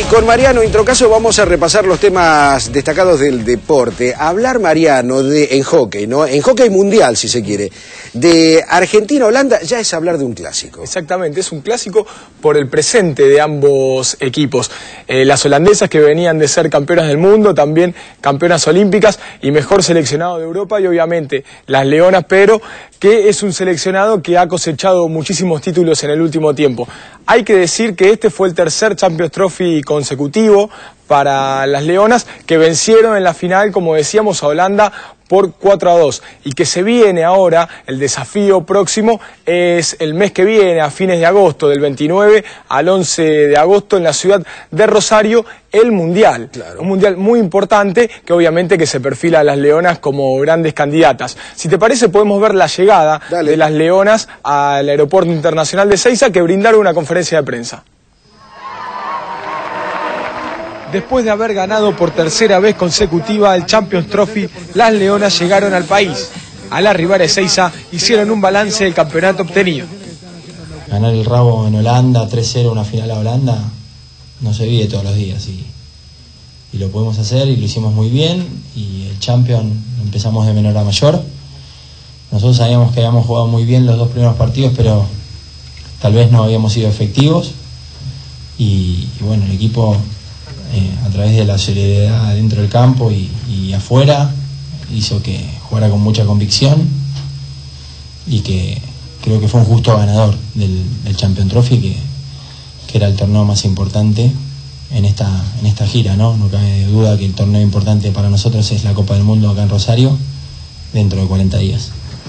Y con Mariano Introcaso vamos a repasar los temas destacados del deporte. Hablar, Mariano, en hockey, ¿no? En hockey mundial, si se quiere. De Argentina-Holanda ya es hablar de un clásico. Exactamente, es un clásico por el presente de ambos equipos. Las holandesas, que venían de ser campeonas del mundo, también campeonas olímpicas y mejor seleccionado de Europa, y obviamente las leonas, pero que es un seleccionado que ha cosechado muchísimos títulos en el último tiempo. Hay que decir que este fue el tercer Champions Trophy consecutivo para las leonas, que vencieron en la final, como decíamos, a Holanda por 4-2, y que se viene ahora, el desafío próximo es el mes que viene, a fines de agosto, del 29 al 11 de agosto, en la ciudad de Rosario, el Mundial. Claro. Un Mundial muy importante, que obviamente que se perfila a las leonas como grandes candidatas. Si te parece, podemos ver la llegada de las leonas al Aeropuerto Internacional de Ezeiza, que brindaron una conferencia de prensa. Después de haber ganado por tercera vez consecutiva el Champions Trophy, las leonas llegaron al país. Al arribar a Ezeiza, hicieron un balance del campeonato obtenido. Ganar el rabo en Holanda, 3-0, una final a Holanda, no se vive todos los días. Y lo podemos hacer, y lo hicimos muy bien, y el Champions lo empezamos de menor a mayor. Nosotros sabíamos que habíamos jugado muy bien los dos primeros partidos, pero tal vez no habíamos sido efectivos. Y bueno, el equipo, a través de la solidaridad dentro del campo y afuera, hizo que jugara con mucha convicción, y que creo que fue un justo ganador del Champions Trophy, que era el torneo más importante en esta gira, ¿no? No cabe duda que el torneo importante para nosotros es la Copa del Mundo acá en Rosario, dentro de 40 días.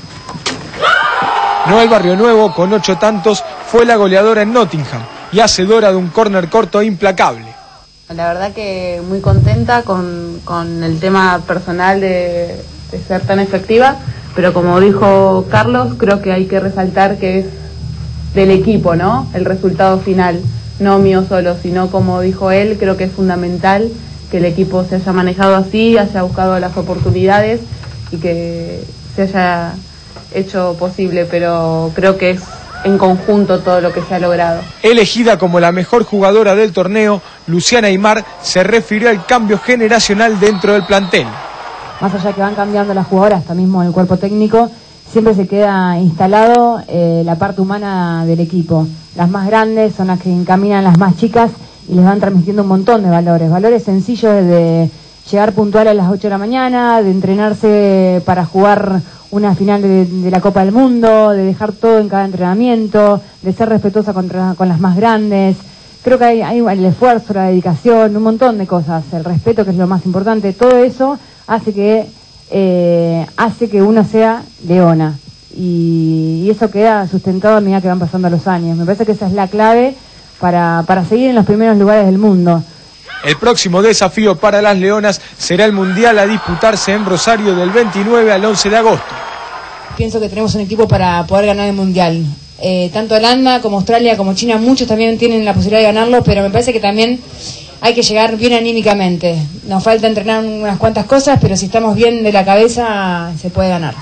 Noel Barrio Nuevo, con 8 tantos, fue la goleadora en Nottingham y hacedora de un córner corto implacable. La verdad que muy contenta con el tema personal de ser tan efectiva, pero como dijo Carlos, creo que hay que resaltar que es del equipo, ¿no? El resultado final, no mío solo, sino, como dijo él, creo que es fundamental que el equipo se haya manejado así, haya buscado las oportunidades y que se haya hecho posible, pero creo que es en conjunto todo lo que se ha logrado. Elegida como la mejor jugadora del torneo, Luciana Aymar se refirió al cambio generacional dentro del plantel. Más allá que van cambiando las jugadoras, hasta mismo el cuerpo técnico, siempre se queda instalado la parte humana del equipo. Las más grandes son las que encaminan a las más chicas y les van transmitiendo un montón de valores sencillos, de llegar puntual a las 8 de la mañana, de entrenarse para jugar una final de la Copa del Mundo, de dejar todo en cada entrenamiento, de ser respetuosa con las más grandes. Creo que hay el esfuerzo, la dedicación, un montón de cosas, el respeto, que es lo más importante. Todo eso hace que uno sea leona, y eso queda sustentado a medida que van pasando los años. Me parece que esa es la clave para seguir en los primeros lugares del mundo. El próximo desafío para las leonas será el Mundial, a disputarse en Rosario del 29 al 11 de agosto. Pienso que tenemos un equipo para poder ganar el Mundial. Tanto Holanda como Australia como China, muchos también tienen la posibilidad de ganarlo, pero me parece que también hay que llegar bien anímicamente. Nos falta entrenar unas cuantas cosas, pero si estamos bien de la cabeza, se puede ganar.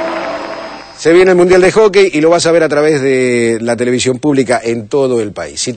Se viene el Mundial de Hockey y lo vas a ver a través de la televisión pública en todo el país.